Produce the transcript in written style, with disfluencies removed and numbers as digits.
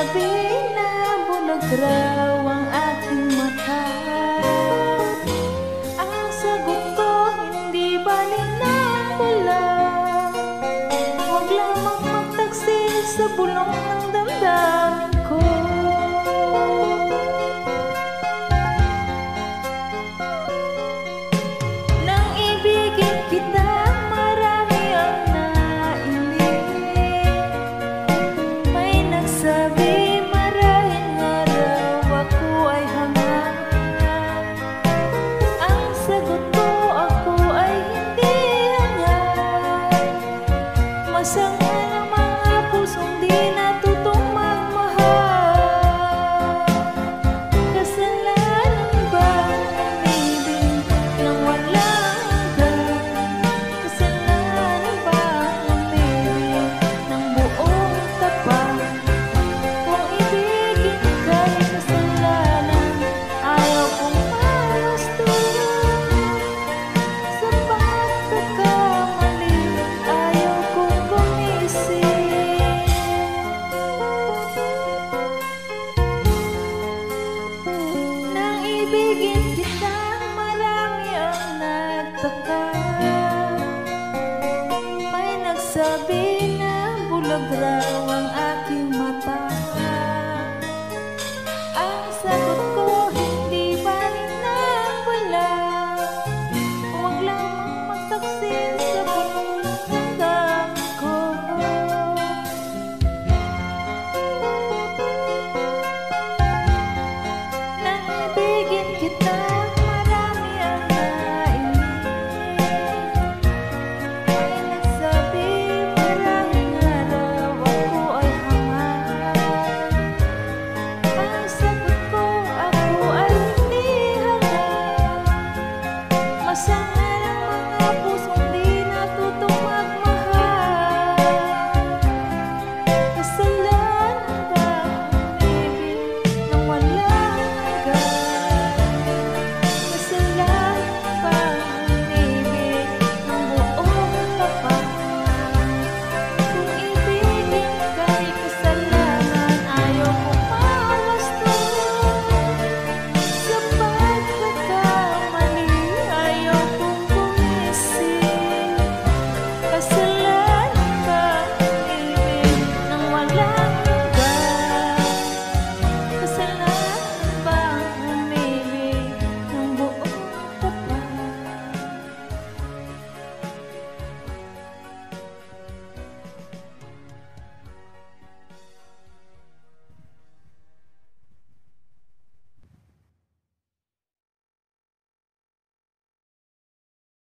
nagsabi na bulag raw ang aking mata. Ang sagot ko, hindi balik na pula. Huwag lamang magtaksil sa bulong ng damdamin ko. Nang ibigin kita, marami ang nailing. May nagsabi marahil nga raw ako ay hangat. Ang sagot ko, ako ay hindi hangat. Masama ng mga pusong di natutong magmahal. Kasalanan ba umibig nang walang hanggan? Kasalanan ba umibig ng buong tapat? Kung ibigin ka'y kasalanan, ayaw kong mamasdan. Sa pagkakamali, ayaw kong gumising. Nang ibigin kita, marami ang nagtaka. May nagsabi na bulag raw